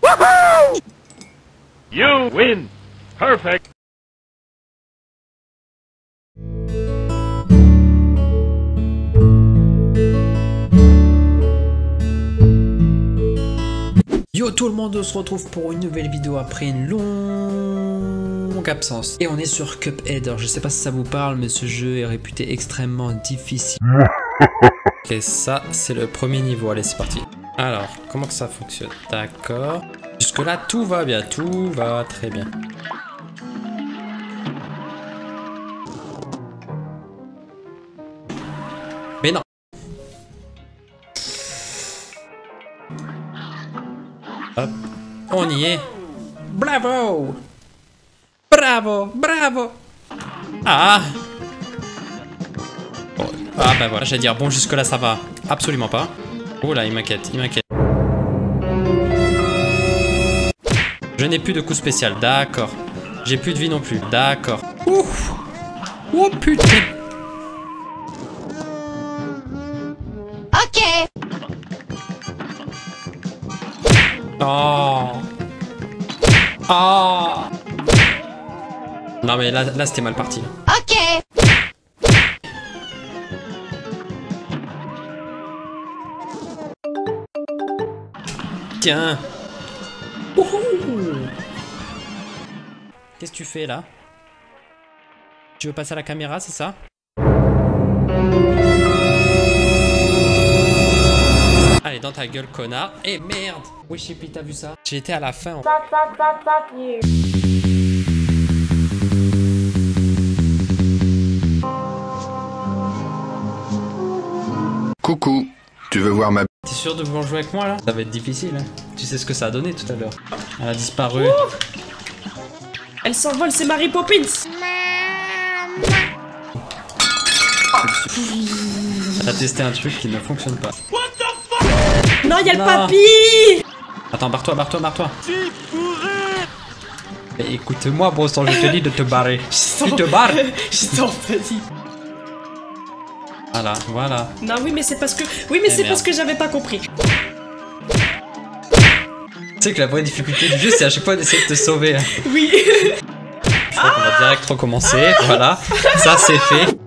You win. Perfect. Yo tout le monde, on se retrouve pour une nouvelle vidéo après une longue absence. Et on est sur Cuphead. Alors je sais pas si ça vous parle, mais ce jeu est réputé extrêmement difficile. Et ça, c'est le premier niveau. Allez, c'est parti. Alors, comment que ça fonctionne? D'accord. Jusque là, tout va bien, tout va très bien. Mais non. Hop, on y est. Bravo! Bravo! Bravo! Ah! Bon, ah bah voilà, j'allais dire, bon jusque là ça va. Absolument pas. Oh là, il m'inquiète, il m'inquiète. Je n'ai plus de coup spécial, d'accord. J'ai plus de vie non plus, d'accord. Ouf! Oh putain! Ok. Oh! Oh! Non mais là c'était mal parti. Ok. Tiens! Ouhou! Qu'est-ce que tu fais là? Tu veux passer à la caméra, c'est ça? Allez, dans ta gueule, connard. Eh merde! Oui, Chippy, t'as vu ça? J'ai été à la fin. Coucou, tu veux voir ma... T'es sûr de vouloir jouer avec moi là? Ça va être difficile, hein. Tu sais ce que ça a donné tout à l'heure. Elle a disparu. Elle s'envole, c'est Mary Poppins. Elle a testé un truc qui ne fonctionne pas. Non, y'a le papy. Attends, barre-toi, barre-toi, barre-toi. Mais écoute-moi, bon sang, je te dis de te barrer. Tu te barres. Je t'en petit. Voilà, voilà. Non, oui, mais c'est parce que... Oui, mais c'est parce que j'avais pas compris. Tu sais que la vraie difficulté du jeu, c'est à chaque fois d'essayer de te sauver. Oui. Je crois qu'on va direct recommencer. Voilà, ça c'est fait.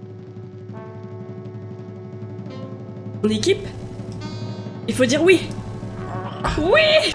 Mon équipe. Il faut dire oui. Oui.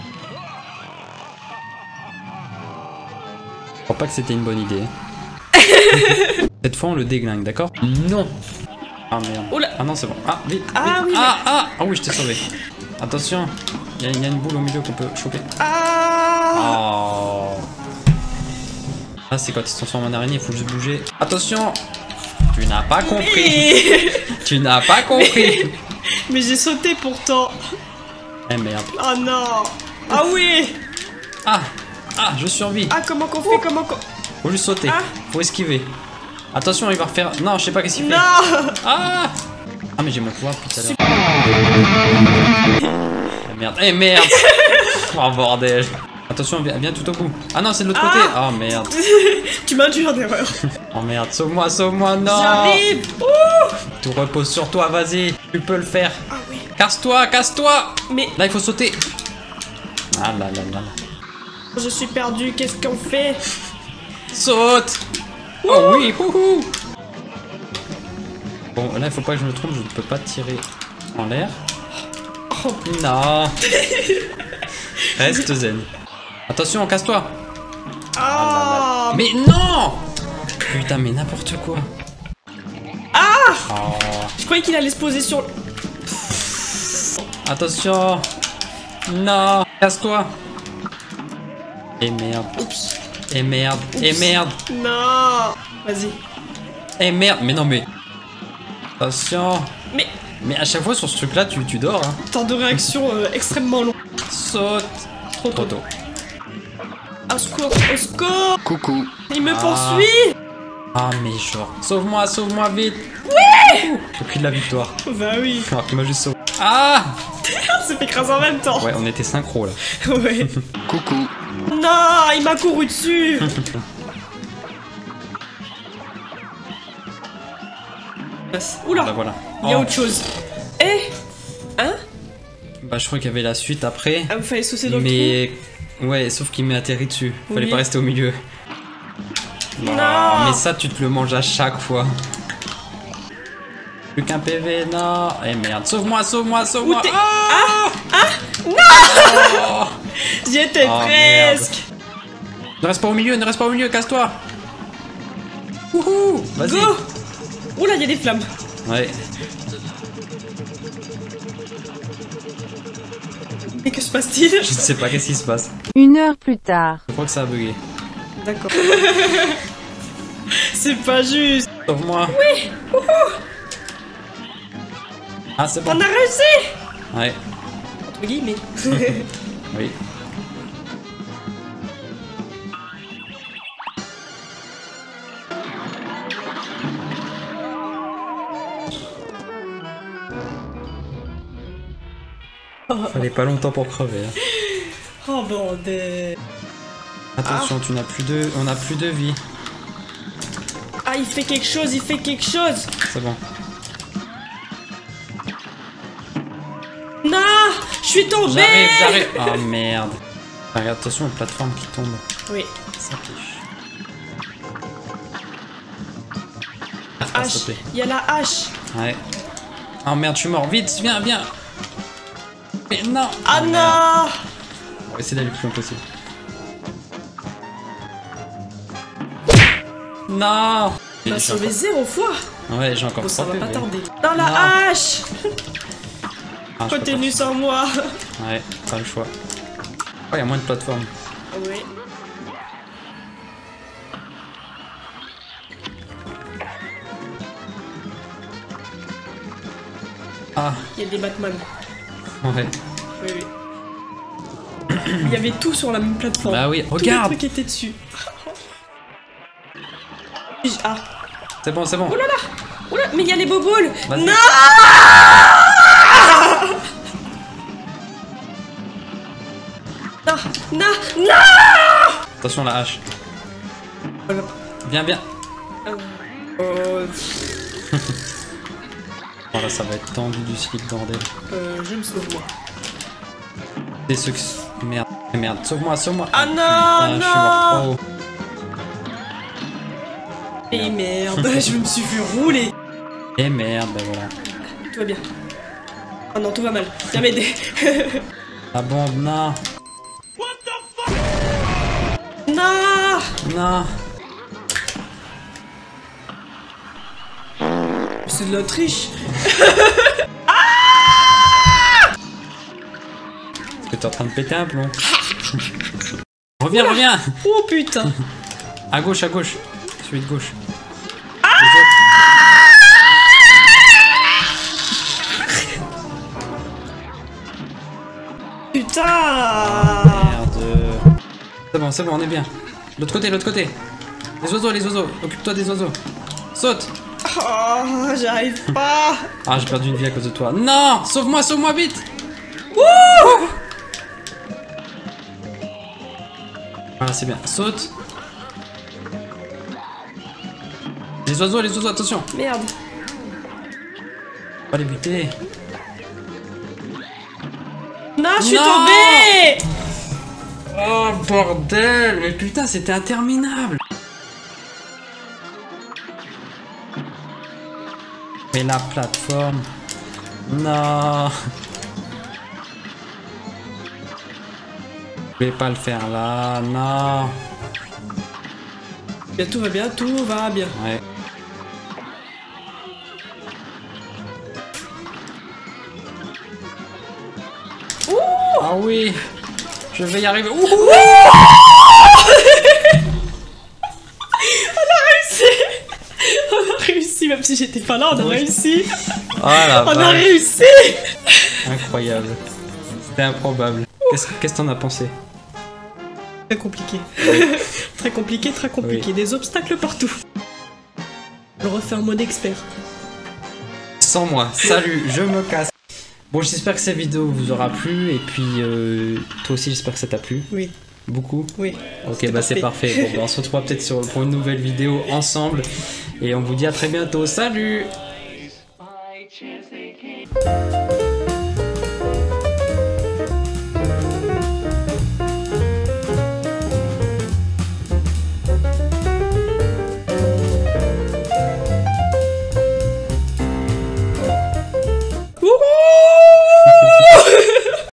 Je crois pas que c'était une bonne idée. Cette fois on le déglingue, d'accord? Non. Ah merde. Oula. Ah non, c'est bon. Ah, vite, Ah, vite. oui, Ah oui, je t'ai sauvé. Attention, il y a une boule au milieu qu'on peut choper. Ah. Oh. Ah, c'est quand il se transforme en araignée, il faut juste bouger. Attention. Tu n'as pas compris. Tu n'as pas compris. Mais j'ai sauté pourtant. Eh merde. Oh non. Ah oui. Ah, je survis. Ah, comment qu'on fait? Comment qu'on... Faut juste sauter. Ah. Faut esquiver. Attention, il va refaire... Non, je sais pas qu'est-ce qu'il fait. Non. Ah, mais j'ai mon pouvoir depuis tout à l'heure. Ah, merde. Eh merde. Oh bordel. Attention, viens tout au bout. Ah non, c'est de l'autre côté. Oh merde. Tu m'induis en erreur. Oh merde, sauve-moi, non. J'arrive. Ouh. Tout repose sur toi, vas-y. Tu peux le faire. Ah oui. Casse-toi. Mais Là, il faut sauter. Ah là là là. je suis perdu. Qu'est-ce qu'on fait? Saute. Oh oui, houhou. Bon, là, il faut pas que je me trompe, je ne peux pas tirer en l'air. Oh. Non. Reste zen. Attention, casse-toi. Ah. Mais non. Putain, mais n'importe quoi. Ah. Oh. Je croyais qu'il allait se poser sur... Attention. Non. Casse-toi. Et merde. Oups. Et merde. Oups. Et merde. Non. Vas-y. Et merde. Mais non, mais... Attention. Mais à chaque fois sur ce truc-là, tu dors, hein. temps de réaction extrêmement long. Saute. Trop tôt. Au secours, au secours. Coucou. Il me poursuit. Ah, mais genre. Sauve-moi vite. Oui. J'ai pris de la victoire. Bah oui. Alors qu'il m'a juste sauvé. Ah. On s'est fait écraser en même temps. Ouais, on était synchro là. Ouais. Coucou. Non, il m'a couru dessus. Oula. Bah voilà. Il y a Oh. autre chose. Eh. Hein? Bah je crois qu'il y avait la suite après. Ah, vous fallait saucer dans le Mais ouais, sauf qu'il m'est atterri dessus. Fallait Oui. pas rester au milieu. Non. Oh, mais ça tu te le manges à chaque fois. Plus qu'un PV, non. Eh merde, sauve-moi, sauve-moi, sauve-moi. Où t'es- Ah Non. Oh. J'y étais Oh, presque. Ne reste pas au milieu, ne reste pas au milieu, casse-toi. Wouhou. Vas-y. Go. Oh là, il y a des flammes. Ouais. Mais que se passe-t-il? Je sais pas qu'est-ce qui se passe. 1 heure plus tard. Je crois que ça a bugué. D'accord. C'est pas juste. Sauve-moi. Oui. Ah, c'est bon. On a réussi. Ouais. Entre guillemets. Oui. Fallait pas longtemps pour crever. Hein. Oh bordel. Attention, tu n'as plus de, on n'a plus de vie. Ah, il fait quelque chose, il fait quelque chose. C'est bon. Non, je suis tombée. J'arrive. Oh merde. Ah, regarde, attention, une plateforme qui tombe. Oui. Ça piche. Hache. sauter. Il y a la hache. Ouais. Oh merde, je suis mort. Vite, viens, viens. Mais non. Ah Oh, merde. non. On va essayer d'aller le plus loin possible. Non. On a J'ai sauvé encore- 0 fois. Ouais, j'ai encore Bon, ça 3 va pas PV. tarder. Dans la Non. hache. Ah, je peux Continue sans moi. pas. Ouais, pas le choix. Oh, il y a moins de plateformes. Oui. Ah, Il y a des Batman. ouais. Oui, oui. Il y avait tout sur la même plateforme. Bah oui, Tous les regarde. trucs étaient dessus. Ah. C'est bon, c'est bon. Oula, mais il y a les boboules. Vas-y. Non. Non, non, non. Attention la hache. Voilà. Viens, viens. Euh, Oh là, ça va être tendu du slip, bordel. je me sauve moi. C'est ceux qui... Merde, merde. Sauve-moi, sauve-moi. Ah non, putain, je suis mort. non. Oh. Et merde, je me suis fait rouler. Et merde, bah voilà. Tout va bien. Oh non, tout va mal. Viens m'aider. La bombe, non. Non. Non. C'est de la triche. Est-ce que t'es en train de péter un plomb? Reviens, reviens. Oh putain. À gauche, à gauche. Celui de gauche. Putain. Merde. C'est bon, on est bien. L'autre côté, l'autre côté. Les oiseaux. Occupe-toi des oiseaux. Saute. Oh, j'arrive pas. Ah, j'ai perdu une vie à cause de toi. Non. Sauve-moi vite. Voilà, c'est bien. Saute. Les oiseaux, attention. Merde. Pas les buter. Non, je suis Non. tombée. Oh bordel. Mais putain, c'était interminable. Mais la plateforme. Non. Je vais pas le faire là. Non. Bien, tout va bien, tout va bien. Ouais. Ah oui. Je vais y arriver. Ouh. On a réussi, même si j'étais pas là, on a Oui. réussi. Ah la On a vache. réussi. Incroyable. C'était improbable. Qu'est-ce que t'en as pensé? Très compliqué. Très compliqué, très compliqué. Oui. Des obstacles partout. Je refais un mode expert. Sans moi. Salut, je me casse. Bon, j'espère que cette vidéo vous aura plu. Et puis, toi aussi, j'espère que ça t'a plu. Oui, Beaucoup. oui. Ok, bah c'est parfait. Bon, bah, on se retrouvera peut-être pour une nouvelle vidéo ensemble. Et on vous dit à très bientôt. Salut!